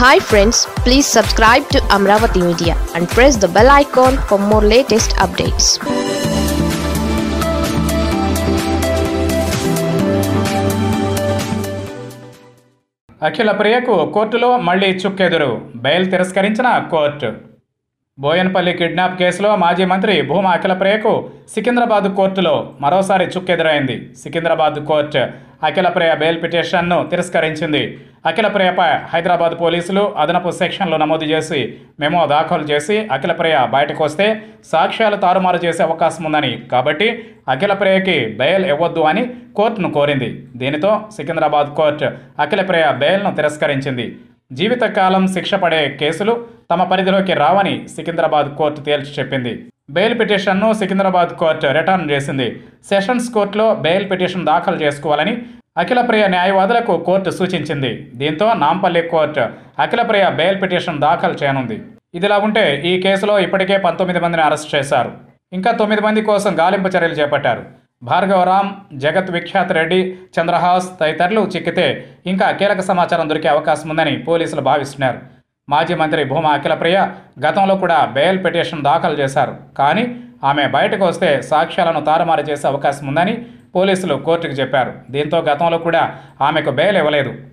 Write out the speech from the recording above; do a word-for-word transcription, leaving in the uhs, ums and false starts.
Hi friends, please subscribe to Amaravathi Media and press the bell icon for more latest updates. అఖిల ప్రియకు కోర్టులో మళ్లీ చుక్కెదురు, bail తిరస్కరించిన court. Bowenpally kidnap కేసులో మాజీ మంత్రి భూమా అఖిల ప్రియకు సికింద్రాబాద్ కోర్టులో మరోసారి చుక్కెదురైంది. సికింద్రాబాద్ కోర్టు అఖిల ప్రియ బెయిల్ పిటిషన్ను తిరస్కరించింది. అఖిల ప్రియపై హైదరాబాద్ పోలీసులు అదనపు సెక్షన్లు నమోదు చేసి మెమో దాఖలు చేసి అఖిల ప్రియ బయటకు వస్తే సాక్ష్యాలు తారుమారు చేసే అవకాశం ఉందని, కాబట్టి అఖిల ప్రియకి బెయిల్ ఇవ్వొద్దు అని కోర్టును కోరింది. దీనితో సికింద్రాబాద్ కోర్టు అఖిల ప్రియ బెయిల్ను తిరస్కరించింది. జీవితకాలం శిక్ష పడే కేసులు తమ పరిధిలోకి రావని సికింద్రాబాద్ కోర్టు తేల్చి చెప్పింది. బెయిల్ పిటిషన్ను సికింద్రాబాద్ కోర్టు రిటర్న్ చేసింది. సెషన్స్ కోర్టులో బెయిల్ పిటిషన్ దాఖలు చేసుకోవాలని అఖిల ప్రియ న్యాయవాదులకు కోర్టు సూచించింది. దీంతో Nampally court Akhila Priya bail petition దాఖలు చేయనుంది. ఇదిలా ఉంటే ఈ కేసులో ఇప్పటికే పంతొమ్మిది మందిని అరెస్ట్ చేశారు. ఇంకా తొమ్మిది మంది కోసం గాలింపు చర్యలు చేపట్టారు. భార్గవరామ్, జగత్ విఖ్యాత్ రెడ్డి, చంద్రహాస్ తదితరులు చిక్కితే ఇంకా కీలక సమాచారం దొరికే అవకాశం ఉందని పోలీసులు భావిస్తున్నారు. మాజీ మంత్రి భూమా అఖిల ప్రియ గతంలో కూడా బెయిల్ పిటిషన్ దాఖలు చేశారు. కానీ ఆమె బయటకు వస్తే సాక్ష్యాలను తారుమారు చేసే అవకాశం ఉందని పోలీసులు కోర్టుకు చెప్పారు. దీంతో గతంలో కూడా ఆమెకు బెయిల్ ఇవ్వలేదు.